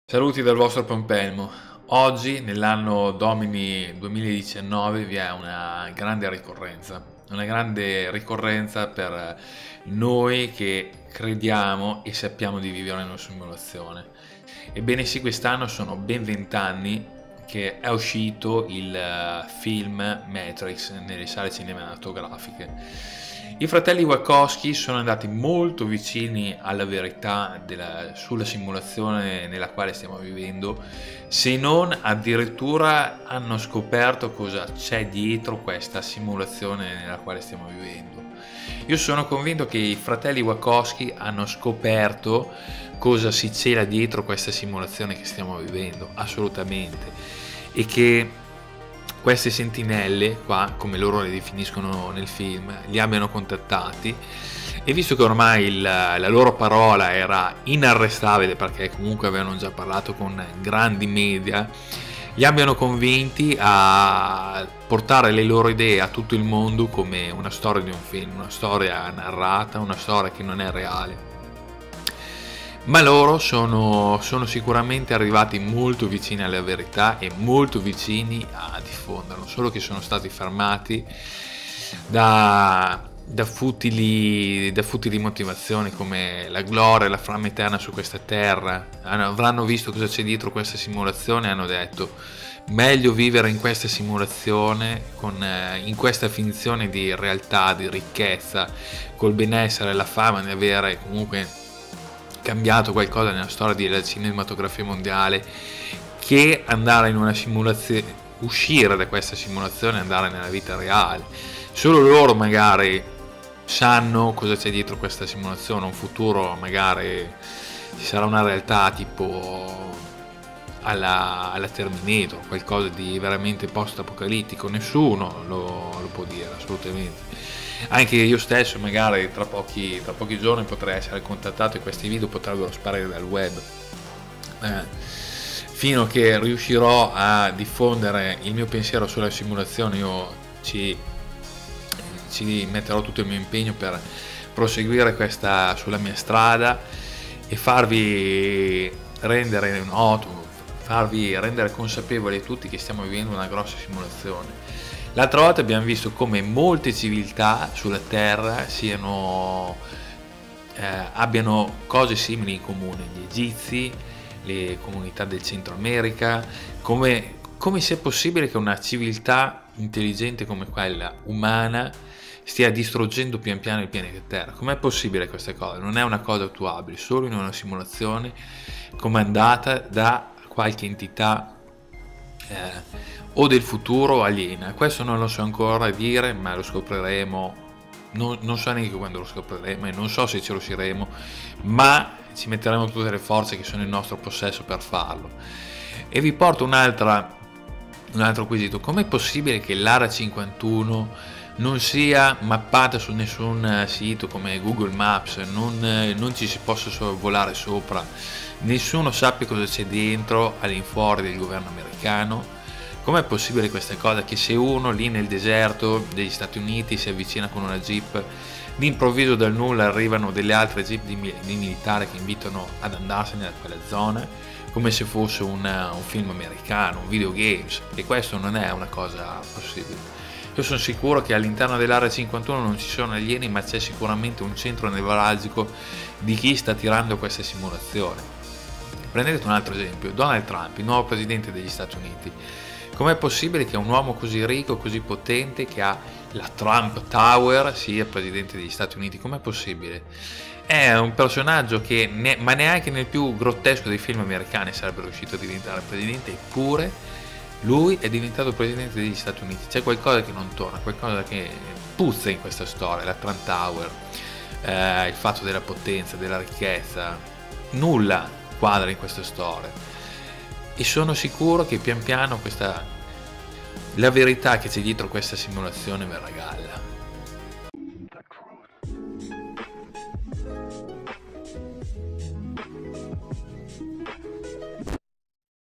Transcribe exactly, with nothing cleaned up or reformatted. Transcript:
Saluti dal vostro Pompelmo. Oggi, nell'anno Domini duemiladiciannove, vi è una grande ricorrenza. Una grande ricorrenza per noi che crediamo e sappiamo di vivere in una simulazione. Ebbene sì, quest'anno sono ben vent'anni che è uscito il film Matrix nelle sale cinematografiche. I fratelli Wachowski sono andati molto vicini alla verità della, sulla simulazione nella quale stiamo vivendo, se non addirittura hanno scoperto cosa c'è dietro questa simulazione nella quale stiamo vivendo. Io sono convinto che i fratelli Wachowski hanno scoperto cosa si cela dietro questa simulazione che stiamo vivendo, assolutamente, e che queste sentinelle qua, come loro le definiscono nel film, li abbiano contattati, e visto che ormai il, la loro parola era inarrestabile, perché comunque avevano già parlato con grandi media, li abbiano convinti a portare le loro idee a tutto il mondo come una storia di un film, una storia narrata, una storia che non è reale. Ma loro sono, sono sicuramente arrivati molto vicini alla verità e molto vicini a diffonderlo, solo che sono stati fermati da, da, futili, da futili motivazioni come la gloria e la fama eterna su questa terra. Avranno visto cosa c'è dietro questa simulazione e hanno detto: meglio vivere in questa simulazione, con, eh, in questa finzione di realtà, di ricchezza, col benessere e la fama di avere comunque cambiato qualcosa nella storia della cinematografia mondiale, che andare in una simulazione, uscire da questa simulazione e andare nella vita reale. Solo loro magari sanno cosa c'è dietro questa simulazione, un futuro magari ci sarà una realtà tipo alla, alla Terminator, qualcosa di veramente post-apocalittico, nessuno lo, lo può dire assolutamente. Anche io stesso magari tra pochi, tra pochi giorni potrei essere contattato e questi video potrebbero sparire dal web, eh, fino a che riuscirò a diffondere il mio pensiero sulla simulazione. Io ci, ci metterò tutto il mio impegno per proseguire questa sulla mia strada e farvi rendere noto, farvi rendere consapevoli tutti che stiamo vivendo una grossa simulazione. L'altra volta abbiamo visto come molte civiltà sulla Terra siano, eh, abbiano cose simili in comune, gli egizi, le comunità del Centro America, come, come sia possibile che una civiltà intelligente come quella umana stia distruggendo pian piano il pianeta Terra. Com'è possibile questa cosa? Non è una cosa attuabile, solo in una simulazione comandata da qualche entità eh, o del futuro aliena. Questo non lo so ancora dire, ma lo scopriremo. Non, non so neanche quando lo scopriremo e non so se ci riusciremo, ma ci metteremo tutte le forze che sono in nostro possesso per farlo. E vi porto un'altra, un altro quesito: com'è possibile che l'Area cinquantuno non sia mappata su nessun sito come Google Maps, non, non ci si possa volare sopra, nessuno sappia cosa c'è dentro all'infuori del governo americano? Com'è possibile questa cosa, che se uno lì nel deserto degli Stati Uniti si avvicina con una jeep, d'improvviso dal nulla arrivano delle altre jeep di, di militari che invitano ad andarsene da quella zona, come se fosse un, un film americano, un videogames? E questo non è una cosa possibile. Io sono sicuro che all'interno dell'Area cinquantuno non ci sono alieni, ma c'è sicuramente un centro nevralgico di chi sta tirando questa simulazione. Prendete un altro esempio: Donald Trump, il nuovo presidente degli Stati Uniti. Com'è possibile che un uomo così ricco, così potente, che ha la Trump Tower, sia presidente degli Stati Uniti? Com'è possibile? È un personaggio che, ne, ma neanche nel più grottesco dei film americani sarebbe riuscito a diventare presidente, eppure lui è diventato presidente degli Stati Uniti. C'è qualcosa che non torna, qualcosa che puzza in questa storia. La Trump Tower, eh, il fatto della potenza, della ricchezza, nulla quadra in questa storia. E sono sicuro che pian piano questa, la verità che c'è dietro questa simulazione verrà a galla.